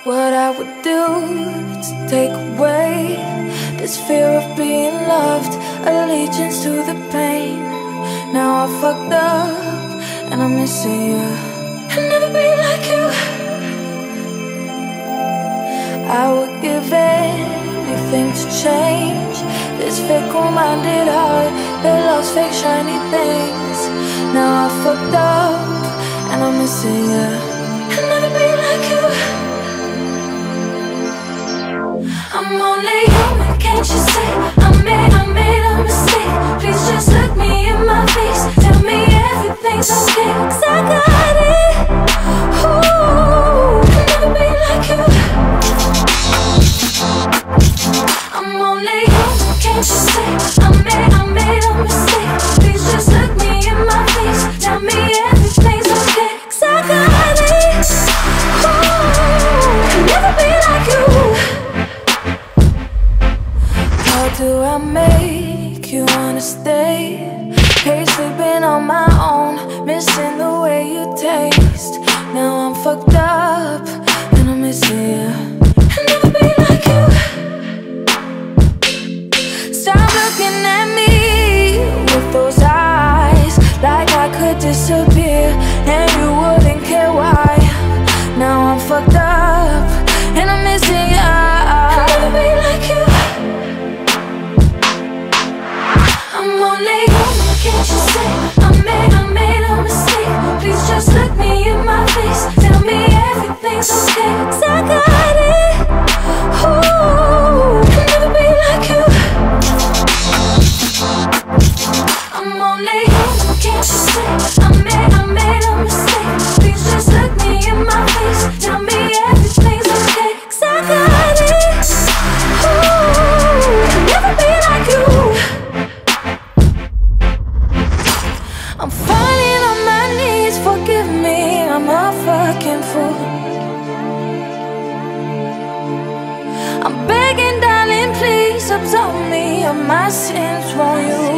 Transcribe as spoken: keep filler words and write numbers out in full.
what I would do to take away this fear of being loved, allegiance to the pain. Now I fucked up and I'm missing you. I'll never be like you. I would give anything to change this fickle-minded heart that loves fake shiny things. Now I fucked up and I'm missing you. I'll never be like you. I'm only human, can't you see? I made, I made a mistake. Please just look me in my face. Tell me everything's okay, 'cause I got it. Ooh, I'll never be like you. I'm only human, can't you see? I made, I made a mistake. Please just look me in my face. Tell me everything's okay, 'cause I got it. Ooh, I'll never be like you. How do I make you wanna stay? Hate sleeping on my own, missing the way you taste. Now I'm fucked up and I'm missing you. I'll never be like you. Stop looking at me with those eyes, like I could disappear and you wouldn't care why. Now I'm fucked up and I'm missing you. I'll never be like you. I'm only human, can't you see? I made, I made a mistake. Please just look me in my face. Tell me everything's okay, 'cause I got it. Ooh, I'll never be like you. I'm only human, can't you see? I made, I made a mistake. Please just look me in my face. Tell me everything's okay, 'cause I got it. Ooh, I'll never be like you. I'm falling on my knees, forgive me, I'm a fucking fool. I'm begging, darling, please absolve me of my sins, won't you?